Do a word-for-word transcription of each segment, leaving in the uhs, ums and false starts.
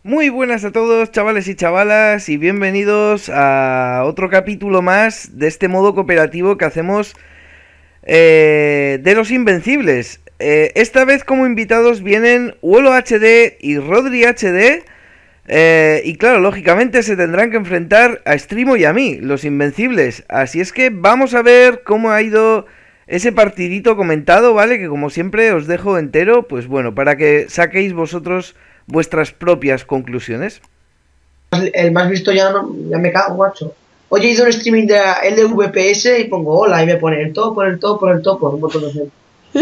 Muy buenas a todos, chavales y chavalas, y bienvenidos a otro capítulo más de este modo cooperativo que hacemos eh, de los Invencibles. Eh, esta vez como invitados vienen Wolo H D y Rodri H D. Eh, y claro, lógicamente se tendrán que enfrentar a Strimo y a mí, los Invencibles. Así es que vamos a ver cómo ha ido ese partidito comentado, ¿vale? Que como siempre os dejo entero, pues bueno, para que saquéis vosotros vuestras propias conclusiones. El más visto ya, no, ya me cago, macho. Hoy he ido a un streaming de L V P S y pongo hola y me pone el top, por el top, por el top, por un montón de gente.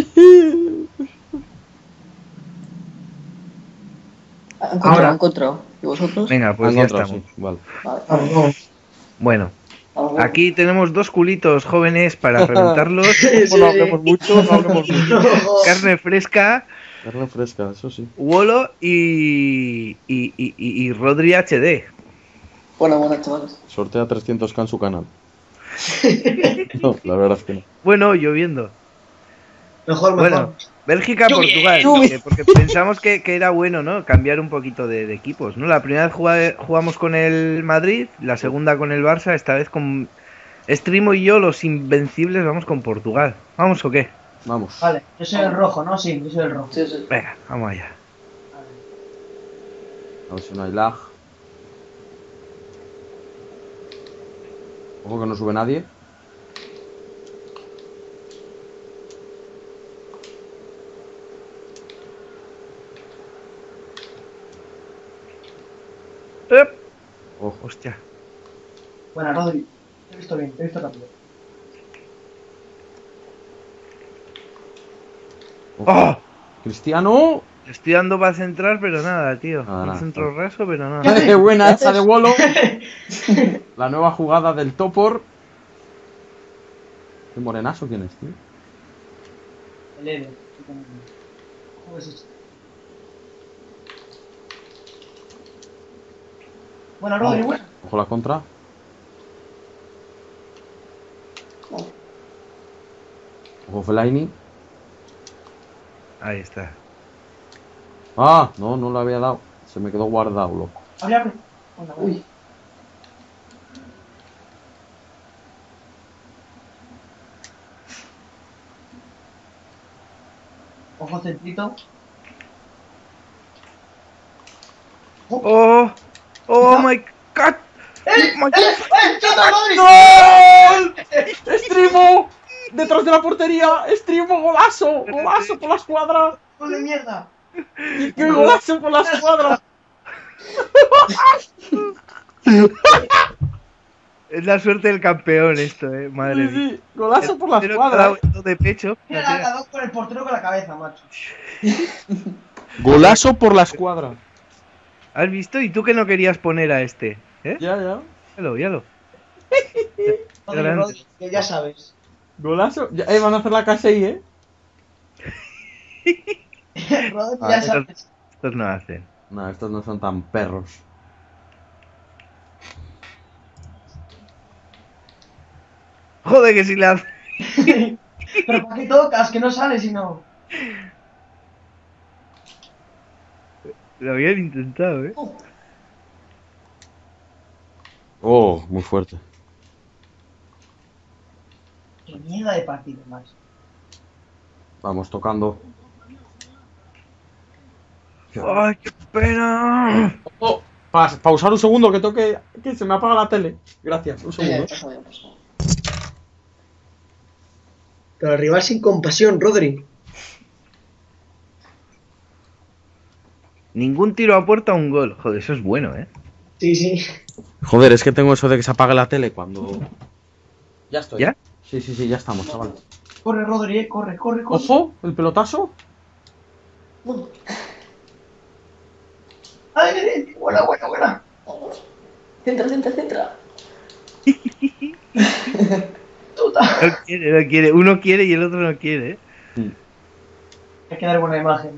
Ha encontrado, Ahora, ha encontrado. ¿Y vosotros? Venga, pues Han ya encontrado, estamos. sí, vale. Vale, vamos, vamos. vamos. Bueno, Vamos, vamos. aquí tenemos dos culitos jóvenes para preguntarlos. Sí, Pues no sí. hablemos mucho, no hablemos mucho. No, Carne fresca, Carne fresca, eso sí. Wolo y, y, y, y, y Rodri H D. Bueno, buenas, chavales. Sortea trescientos k en su canal. No, la verdad es que no. Bueno, lloviendo. Mejor, mejor. Bueno, Bélgica, Lluvia, Portugal. lluvia. Porque, porque pensamos que, que era bueno, ¿no? Cambiar un poquito de, de equipos, ¿no? La primera vez jugá- jugamos con el Madrid, la segunda con el Barça, esta vez con Strimo y yo, los Invencibles, vamos con Portugal. ¿Vamos o qué? Vamos. Vale, yo soy el rojo, ¿no? Sí, yo soy el rojo. Sí, sí. Venga, vamos allá. A ver si no hay lag. Ojo que no sube nadie. ¡Ep! Ojo. Hostia. Bueno, Rodri, te he visto bien, te he visto rápido. Ojo. ¡Oh! ¡Cristiano! Le estoy dando para centrar, pero nada, tío. Nada, Un nada, centro está raso, pero nada. ¡Eh, buena esa de Wolo! La nueva jugada del Topor. ¿Qué morenazo quién es, tío? El L. ¿Cómo es esto? Bueno, Rodri, bueno. Ojo la contra. Ojo Fellaini. Ahí está. Ah, no, no lo había dado. Se me quedó guardado, loco. Abre, abre. Bueno, bueno. Uy. Ojo centrito. ¡Oh! ¡Oh my god! ¡Eh! My- ¡Eh! ¡Eh! ¡Chuta, Rodri! ¡Gol! ¡Estrimo! ¡Detrás de la portería! ¡Estrimo! ¡Golazo! ¡Golazo por la escuadra! ¡Gol de mierda! ¡Qué golazo por la escuadra! Es la suerte del campeón esto, eh. Madre Sí, mía. sí, golazo por la El portero que ha escuadra. dado esto de pecho. Mira, la cagó con el portero con la cabeza, macho. Golazo por la escuadra. ¿Has visto? ¿Y tú que no querías poner a este? ¿Eh? Ya, ya. Yalo, yalo. Rodri, Grande. Rodri, que ya sabes. Golazo. Ya, eh, van a hacer la K seis, ¿eh? Rodri, Ah, ya estos- sabes. Estos no hacen. No, estos no son tan perros. Joder, que si le hace. Pero ¿para qué tocas? Que no sales y no. Lo habían intentado, eh. Oh, muy fuerte. Qué mierda de partido, macho. Vamos tocando. ¡Ay, qué pena! Oh, pa- pausar un segundo que toque. Que se me apaga la tele. Gracias, un segundo. Eh, pasa bien, pasa bien. Pero el rival sin compasión, Rodri. Ningún tiro a puerta, un gol. Joder, eso es bueno, eh. Sí, sí. Joder, es que tengo eso de que se apague la tele cuando. Ya estoy. ¿Ya? Sí, sí, sí, ya estamos, chavales. Corre, Rodri, eh. Corre, corre, corre. Ojo, el pelotazo. Bueno, ¡Ay, ay, ay! Buena, buena, buena. centra, centra, centra. Tuta. No quiere, no quiere. Uno quiere y el otro no quiere, eh. Hay que dar buena imagen.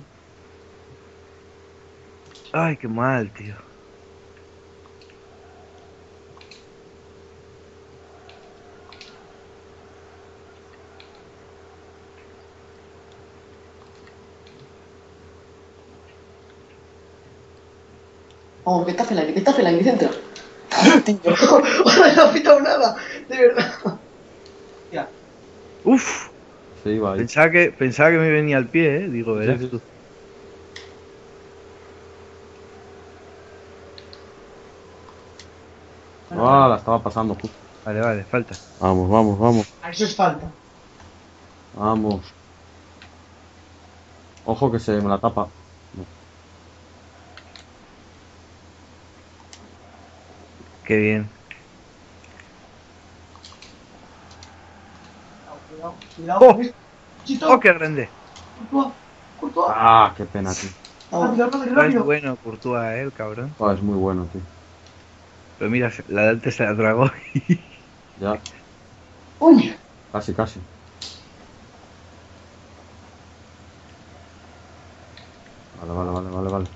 Ay, qué mal, tío. Vamos, que está Fellaini, que está Fellaini, centra. Tío. No ha pitado nada, de verdad. Ya. Uf, Se iba ahí. pensaba que, pensaba que me venía al pie, eh. Digo, verás Sí, sí. tú. Ah, la estaba pasando justo. Vale, vale, falta. Vamos, vamos, vamos. Ah, eso es falta. Vamos. Ojo que se me la tapa. Qué bien. Cuidado, cuidado. Oh. ¿ves? Chito, ¡Oh, qué grande! Courtois, Courtois. Ah, qué pena, tío. Vamos. Rápido, rápido, No es rápido. bueno Courtois, eh, el cabrón. Ah, es muy bueno, tío. Pero mira, la de antes se la tragó. Ya, Uy. casi, casi. Vale, vale, vale, vale, vale.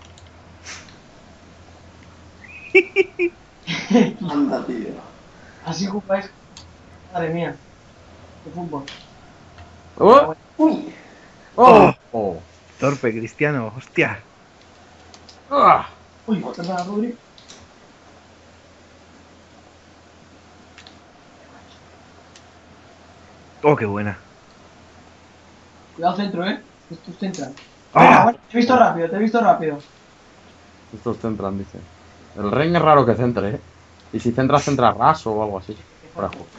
Anda, tío. Así jugáis. Madre mía. De fútbol. ¡Oh! Uy. ¡Oh! ¡Oh! Torpe, Cristiano, hostia. ¡Ah! Uy, perdona, Rodri. Oh, qué buena. Cuidado centro, eh. Esto es central. Ah. Venga, bueno, te he visto rápido, te he visto rápido. Estos centran, dice. El Ren es raro que centre, ¿eh? Y si centra, centra raso o algo así. Fuera de juego.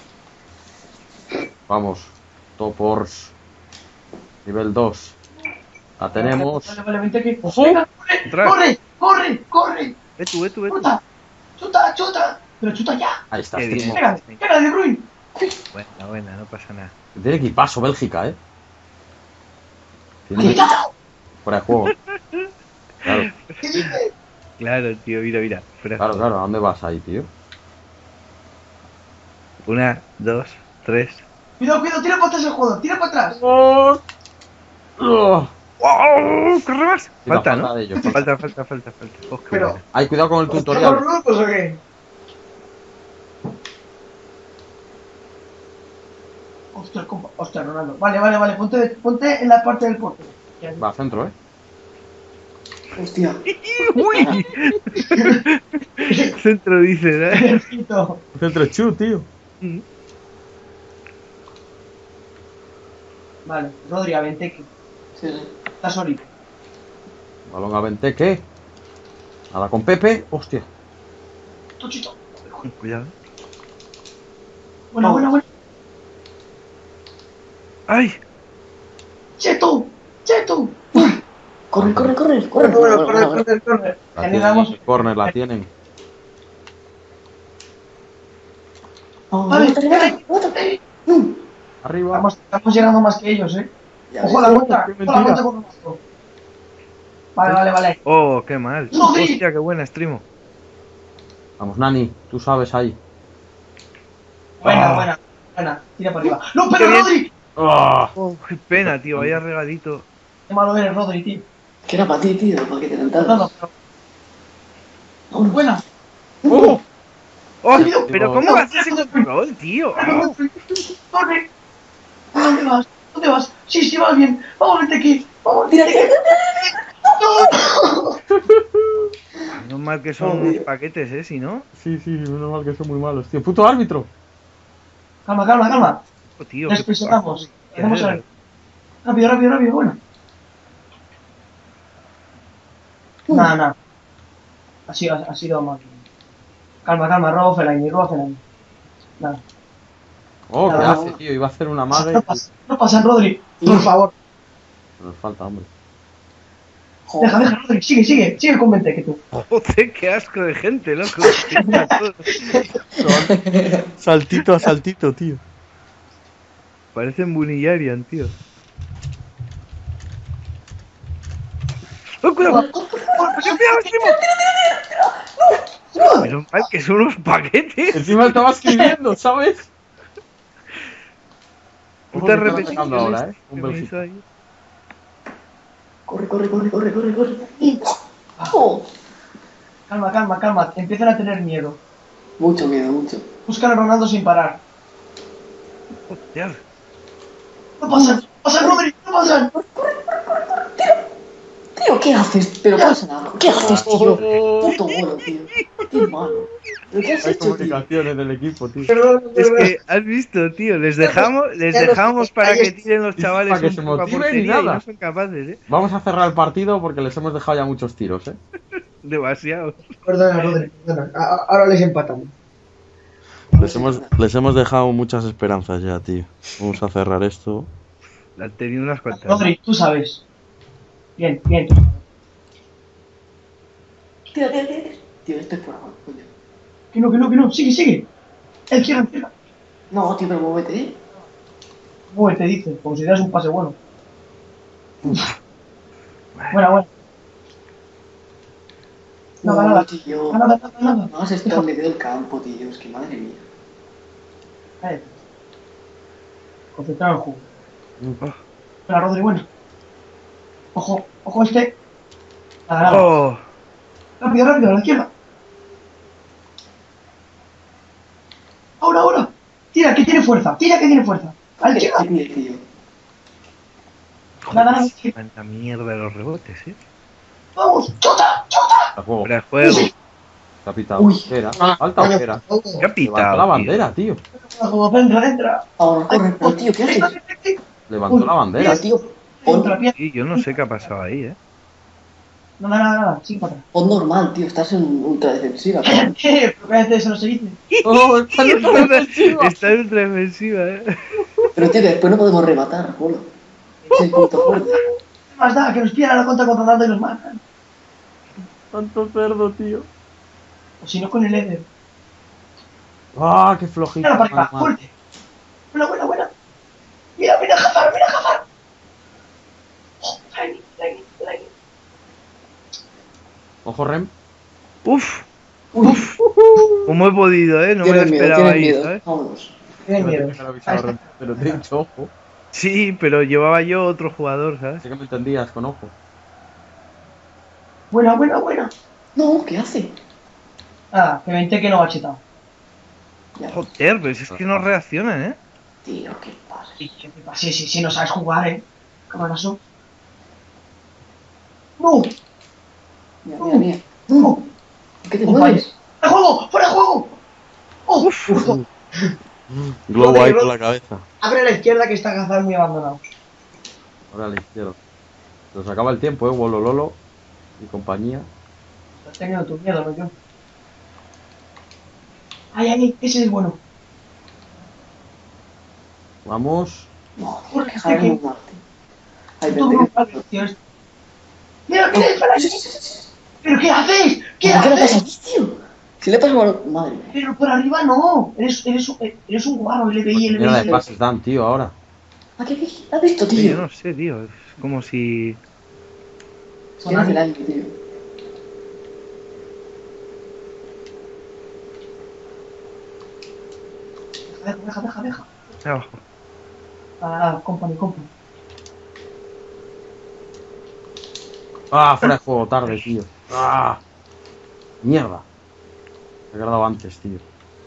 Vamos. Topors. Nivel dos. La tenemos. Vale, vale, vente aquí. ¡Ojo! Venga, corre, Atrás. corre, corre, corre. Ve tú, ve tú, ve tú. Chuta, chuta, chuta. Pero chuta ya. Ahí está, Qué bien. Strimo. Venga, venga, De Bruyne. Buena, buena, no pasa nada. Tiene equipazo Bélgica, ¿eh? Tiene Quita. fuera de juego. Claro, ¿Qué dices? Claro, tío, mira, mira. Fuera. claro, claro. ¿A dónde vas ahí, tío? Una, dos, tres. Cuidado, cuidado, tira para atrás el jugador, tira para atrás. ¡Oh! ¡Oh! ¡Oh! ¡Corre más! Mira, Falta, ¿no? de ellos, falta. Falta, falta, falta, falta. Oh, qué Pero- buena. Ay, cuidado con el ¿Estamos tutorial. locos o qué? Ostras, compa. Ostras, Ronaldo. Vale, vale, vale. Ponte, ponte en la parte del portero. Ya. Va, centro, ¿eh? Hostia. ¡Uy! Centro dice, ¿eh? Perfecto. Centro chu, tío. Vale, Rodri, a Benteke. Sí, sí. Está solito. Balón a Vente, ¿qué? Ahora con Pepe. Hostia. Tochito. Cuidado. Buena, buena, buena. ¡Ay! Cheto. Cheto. Corre, corre, corre. Corre, Corre, corre, corre, corre, corre. corre, corre. La Generamos. tienen. Corner, la tienen. Vamos, Vale, remata, remata, remata. Mm. Arriba. Estamos, estamos llegando más que ellos, eh. Ya Ojo ves. la contra. qué Ojo la mentira. contra con Ronaldo. Vale, vale, vale. ¡Oh, qué mal! ¡No, sí! ¡Hostia, qué buena, Strimo! Vamos, Nani. Tú sabes ahí. Buena, Ah. buena, buena. Tira por arriba. ¡No, Qué pero bien. Rodri! ¡Ah! ¡Oh, qué pena, tío! Vaya regalito. Qué malo eres, Rodri, tío. Que era para ti, tío, para que te No, no, tentaras. pero. Vámonos. Buena. ¡Oh! ¡Oh! Tío, ¿Pero cómo haces ese control, tío? ¡Oh! Corre. ¿Dónde vas? ¿Dónde vas? Sí, sí, vas bien. Vamos, vente aquí. Vamos, Tira, vente tira, aquí. No. Menos mal que son Joder. paquetes, ¿eh? Si no... Sí, sí, menos mal que son muy malos, tío. ¡Puto árbitro! Calma, calma, calma. Oh, tío, Les qué presionamos. qué Vamos a hacer. ver. Rápido, rápido, rápido. Bueno. Nada, nada. Ha sido, ha sido mal. Calma, calma. Robo Fellaini, robo Fellaini. Nada. ¡Oh, qué Nada, hace, no. tío! Iba a hacer una madre. No pasa, no pasa, Rodri. Por favor. Nos falta, hombre. Joder. Deja, deja, Rodri. Sigue, sigue. Sigue con Benteke, tú. Joder, qué asco de gente, loco. Saltito a saltito, tío. Parecen Bunillarian, tío. ¡Oh, cuidado! Corre, corre, corre. ¡Cuidado, Strimo! Menos mal que son unos paquetes. Encima estaba escribiendo, ¿sabes? Puta Ojo, que están repetición atacando ahora, ¿eh? que Un me Bélgica. hizo ahí. Corre, corre, corre, corre, corre, corre. Oh. Calma, calma, calma. Empiezan a tener miedo. Mucho miedo, mucho. Buscan a Ronaldo sin parar. Hostia. No pasan. ¡Pasan, Rodri! ¡No pasan! Tío, ¿qué haces? Pero pasa nada. ¿Qué haces, tío? Puto golo, tío. Qué malo. ¿Pero qué has Hay hecho, tío? comunicaciones del equipo, tío. Perdón, Es perdón. que, has visto, tío, les dejamos, les Ya los- dejamos para ahí que es- tiren los y chavales para que un se poco a motiven y portería y nada. no son capaces, ¿eh? Vamos a cerrar el partido porque les hemos dejado ya muchos tiros, ¿eh? Demasiado. Perdona, Rodri, perdona. A- a- Ahora les empatamos. Les hemos, les hemos dejado muchas esperanzas ya, tío. Vamos a cerrar esto. La han tenido unas cuantas. Rodri, tú sabes. Bien, bien. Tío, tío, tío. Tío, esto es por agua, coño. Que no, que no, que no. Sigue, sigue. El izquierda, izquierda. No, tío, pero muévete, ¿eh? Bueno, te dice, como si dieras un pase bueno. Buena, buena. Nada, No, nada. tío. Nada, nada, nada. No has estado en medio del campo, tío. Es que madre mía. Cállate. Concentrado en el juego. Oh. Buena, Rodri, buena. Ojo, ojo este. Nada, nada. Oh. Rápido, rápido, a la izquierda. Ahora, ahora. Tira, que tiene fuerza. Tira, que tiene fuerza. A la ¿Qué izquierda. tiene, tío? Nada, nada. Cuánta mierda de los rebotes, ¿eh? Vamos, chota, chota. A juego. Fuera de juego. Sí. Se ha pitado. Uy. Bandera. Alta bandera. ¿Qué ha Levanta pitado, la tío? bandera, tío. Juego, entra, entra. Ahora, corre. Pero, tío, ¿qué haces? Levantó Uy, la bandera. Tío, tío. Contra Pon, pie. Sí, yo no sé qué ha pasado ahí, ¿eh? Nada, nada, nada. Sin para pon normal, tío. Estás en ultra defensiva. atrás. ¿Qué? Pero cállate, eso no se dice. ¡Oh, está en otra defensiva! Está en ultra defensiva, ¿eh? Pero, tío, que después no podemos rematar, bolo. Es el punto fuerte. ¿Qué más da? Que nos pillan a la contra contratando y nos matan. Tanto cerdo, tío. O si no, con el Eder. ¡Ah, qué flojito! Mira la pareja, Mal, mal. fuerte. Buena, buena, buena. Mira, mira, Hazard, mira, Hazard. Oh, Lenny, Lenny, Lenny. Ojo, Rem. Uf, Uy, ¿cómo he podido, eh? No me lo tienes miedo, esperaba tienes ahí, miedo. ¿sabes? Vámonos. Tiene No miedo. tenía que haber avisado, Rem, pero te he dicho ojo. Sí, pero llevaba yo otro jugador, ¿sabes? Sé que me entendías con ojo. Buena, buena, buena. No, ¿qué hace? Ah, que vente que no ha chetado. Ya. Joder, pero si es que no reaccionan, ¿eh? Tío, ¿qué pasa? Sí, ¿qué te pasa? Sí, sí, sí, no sabes jugar, eh. Camarazo. No, Mira, mira, mira. no. ¿Qué te Oh, mueves? ¡Fuera de juego! ¡Fuera de juego! ¡Oh! Justo. Glow Rodri, ahí Rodri. con la cabeza. Abre a la izquierda que está Hazard muy abandonado. Ahora a la izquierda. Se nos acaba el tiempo, eh, Wolo Lolo y compañía. Has tenido tu miedo, no yo. Ay, ay, ay, ese es bueno. Vamos. No, tío, que Javier no muerte. Ay, Puto vente. grupo, tío, es- Mira, mira, espera ahí. ¿Pero qué haces? ¿Qué ¿Qué le pasa haces? aquí, tío? Si le pasa por... Madre mía. Pero por arriba no. Eres, eres, un- eres un guarro, L B I, L B Mierda de I. pases dan, tío, ahora. ¿A qué qué? ¿Has visto, Sí, yo tío? no sé, tío. Es como si... Es que no hace daño, tío. Deja, deja, deja, deja. Abajo. Nada, nada, company, company. Ah, fuera de juego, tarde, tío. Ah. Mierda. Me he quedado antes, tío.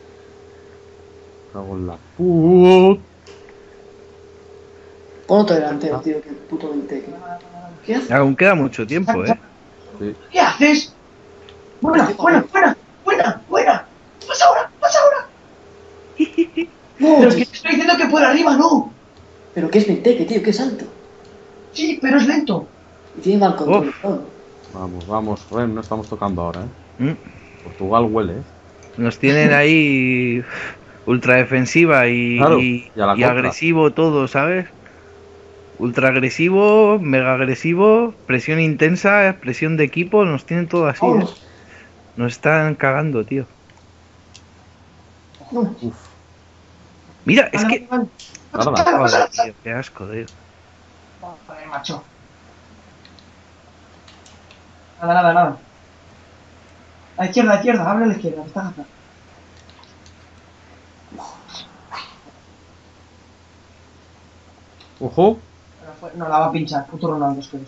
Cago en la put. Pon otro delantero, tío, que puto veinte. ¿Qué hace? Aún queda mucho tiempo, ¿eh? Sí. ¿Qué haces? Buena, buena, buena, buena, buena. Pasa ahora, pasa ahora. No, Pero tío. que te estoy diciendo que por arriba no. Pero que es Benteke, tío, que es alto. Sí, pero es lento. Y tiene mal control. Uf. ¿no? Vamos, vamos, Rem, no estamos tocando ahora, eh. Mm. Portugal huele, eh. Nos tienen ahí ultra defensiva y, Claro, y, y a la y contra. agresivo todo, ¿sabes? Ultra agresivo, mega agresivo, presión intensa, presión de equipo, nos tienen todo así, ¿eh? Vámonos. Nos están cagando, tío. No. Uf. Mira, es Vale, que... vale. Tarda. Pasa, pasa, Joder, pasa. tío, qué asco, tío. Joder, macho. Nada, nada, nada. A la izquierda, a la izquierda, abre a la izquierda, que está Hazard. Ojo. No, fue- no, la va a pinchar, puto Ronaldo, es que es.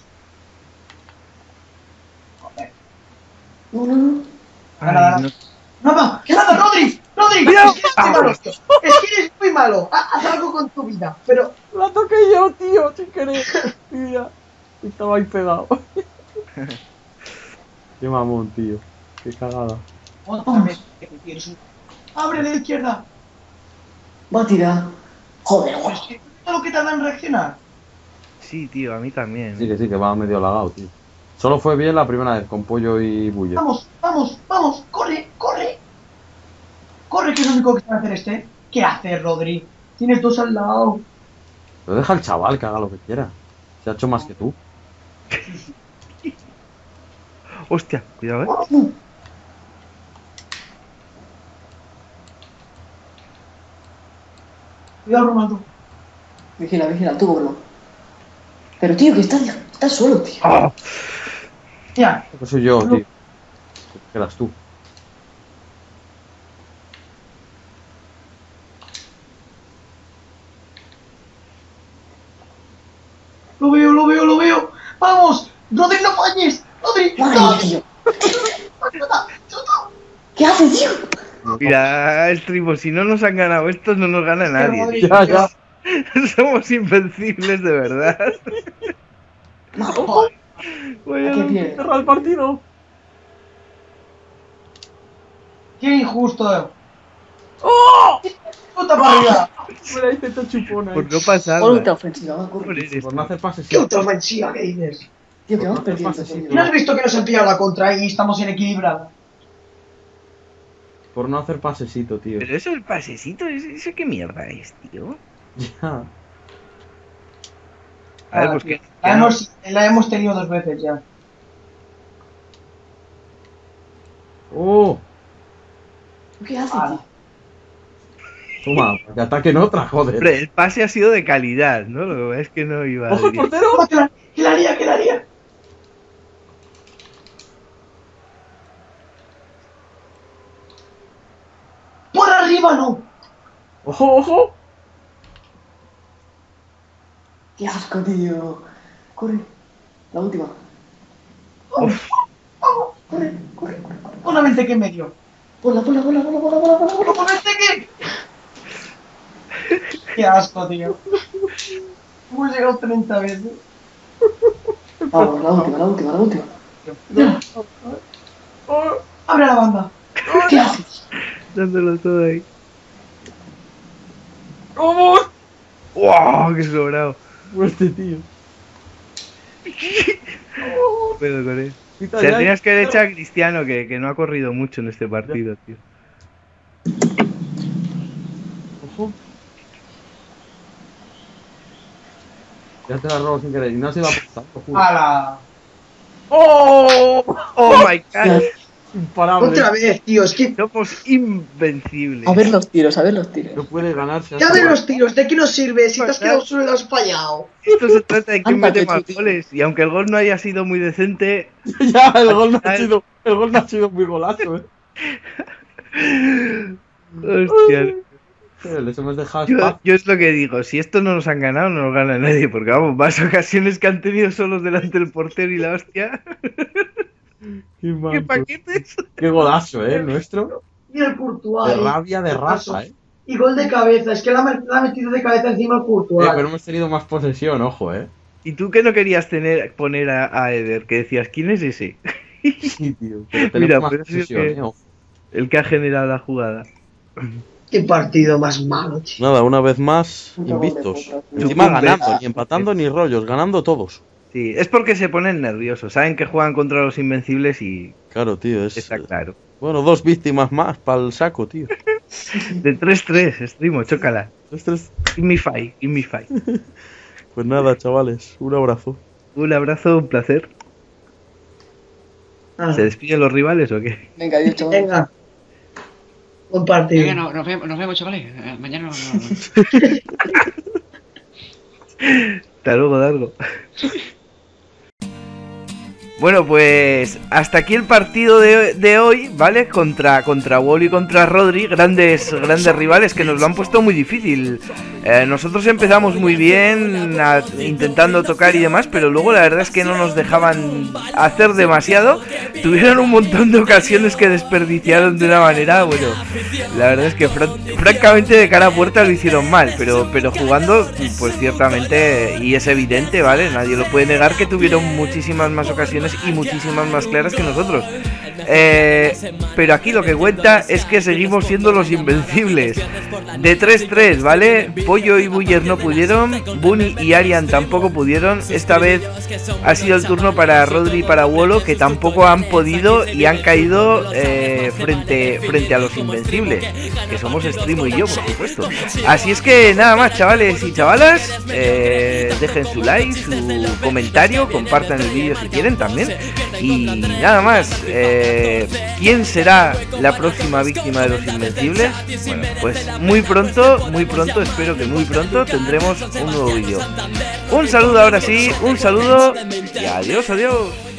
Joder. No, no, no. Ay, Nada, no- ¡Nada! ¡Que nada, Rodri! ¡Rodri! Mira. Es que eres muy malo. Es que eres muy malo. Ha- Haz algo con tu vida. Pero, La toqué yo, tío, sin querer. Mira. Estaba ahí pegado. Qué mamón, tío. Qué cagada. Otra vez. ¡Abre la izquierda! Va a tirar. Joder, Pues guau. que todo lo que tarda en reaccionar. Sí, tío, a mí también. Sí, que sí, que va medio lagado, tío. Solo fue bien la primera vez con Pollo y Bulle. Vamos, vamos, vamos, corre, corre. Corre, que es lo único que sabe hacer este. ¿Qué hace, Rodri? Tienes dos al lado. Pero deja al chaval que haga lo que quiera. Se ha hecho más que tú. Hostia, cuidado, eh. Uh. Cuidado, Ronaldo. Vigila, vigila, tú, bro. Pero, tío, que está, está solo, tío. ¡Ah! Ya, Eso soy yo, tío. Que eras tú. lo veo, lo veo, lo veo. ¡Vamos! ¡Rodri, no falles! ¡Rodri! Madre ¡No! mía, tío. ¿Qué hace, tío? Mira, el tribo, si no nos han ganado estos, no nos gana nadie. Rodri, tío. Ya, ya. Somos invencibles de verdad. Joder, Vaya qué loco. bien. Cerra el partido. ¡Qué injusto! ¡Oh! ¡Puta para arriba! Mira, ahí te está chupona. Por no Otra pasar. ofensiva, va, Por corre. eres Por no hacer pases. ¡Qué otra ofensiva que dices! Tío, que vamos Por no perdiendo, hacer pases, tío. ¿No has visto que nos han pillado la contra y estamos en equilibrado? Por no hacer pasecito, tío. Pero eso, el pasecito, ¿ese ese qué mierda es, tío? Ya. A ver, Ah, pues tío. que. La hemos, la hemos tenido dos veces ya. ¡Oh! ¿Qué hace, Ah. tío? Toma, que ataquen otra, joder. Hombre, el pase ha sido de calidad, ¿no? Lo que pasa es que no iba a. ¡Ojo el portero! ¡Toma, que la, que la haría, que la haría! ¡Por arriba no! ¡Ojo, ojo! Qué asco, tío. Corre. La última. ¡Vamos! ¡Vamos! Corre, corre, corre, corre. ¡Una mente que medio! Ponla, ponla, ponla, ponla, ponla, ponla, ponla, ponla. ¡Una mente que! ¡Qué asco, tío! Hemos llegado treinta veces. Vamos, la última, la última, la última. ¡Oh! ¡Abre la banda! ¿Qué haces? Dándolo todo ahí. ¡Vamos! ¡Wow! ¡Qué sobrado! Fuerte, tío. No puedo con él. Quita O sea, ya. tenías que haber echado a Cristiano, que, que no ha corrido mucho en este partido, tío. Ojo. Ya te la robo sin querer y no se va a pasar, lo juro. ¡Hala! ¡Oh! ¡Oh my god! Imparable. Otra vez, tío, es que... Somos invencibles. A ver los tiros, a ver los tiros. No puede ganarse. Ya de los tiros, ¿de qué nos sirve? Si te has quedado solo y lo has fallado. Esto se trata de quién Anda, mete que más chuti. goles. Y aunque el gol no haya sido muy decente, Ya, el gol no ha sido, el gol no ha sido muy golazo, eh. hostia. Les hemos dejado Yo, espacio. yo es lo que digo, si esto no nos han ganado, no nos gana nadie, porque vamos, más ocasiones que han tenido solos delante del portero y la hostia. Qué, ¡Qué manco. paquetes! Qué golazo, eh, el nuestro. Y el Courtois. De ahí. rabia, de raza, eh. Y gol de cabeza, es que la, ha met- la ha metido de cabeza encima el Courtois. Eh, pero hemos tenido más posesión, ojo, eh. ¿Y tú que no querías tener poner a, a Eder? Que decías, ¿quién es ese? Sí, tío. Pero tenemos Mira, más pues ha sido posesión, que- eh, ojo. El que ha generado la jugada. Qué partido más malo, tío. Nada, una vez más, Puto gol de invictos. puta. Encima Chupa un ganando, beso. ni empatando ni rollos, ganando todos. Sí, es porque se ponen nerviosos, saben que juegan contra los invencibles y Claro, tío, es. está claro. Bueno, dos víctimas más para el saco, tío. De tres tres, Strimo, chócala. Tres, tres. Give me five, give me five. Pues nada, chavales, un abrazo. Un abrazo, un placer. Ah, ¿Se despiden los rivales o qué? Venga, adiós, chaval. venga. Buen partido. Venga, no, nos, vemos, nos vemos, chavales. Eh, Mañana nos no. Hasta luego, Dargo. Bueno, pues hasta aquí el partido de, de hoy, ¿vale? Contra, contra Wall y contra Rodri, grandes, grandes rivales que nos lo han puesto muy difícil. Eh, nosotros empezamos muy bien, a- intentando tocar y demás, pero luego la verdad es que no nos dejaban hacer demasiado. Tuvieron un montón de ocasiones que desperdiciaron de una manera, bueno, la verdad es que fran- francamente de cara a puerta lo hicieron mal, pero, pero jugando, pues ciertamente, y es evidente, ¿vale? Nadie lo puede negar que tuvieron muchísimas más ocasiones cosas y muchísimas más claras que nosotros. Eh, pero aquí lo que cuenta es que seguimos siendo los invencibles. De tres tres, ¿vale? Pollo y Buller no pudieron, Bunny y Arian tampoco pudieron. Esta vez ha sido el turno para Rodri y para Wolo, que tampoco han podido y han caído eh, frente, frente a los invencibles, que somos Streamo y yo, por supuesto. Así es que nada más, chavales y chavalas, eh, dejen su like, su comentario, compartan el vídeo si quieren también. Y nada más, eh, ¿quién será la próxima víctima de los invencibles? Bueno, pues muy pronto, muy pronto, espero que muy pronto tendremos un nuevo vídeo. Un saludo ahora sí, un saludo y adiós, adiós.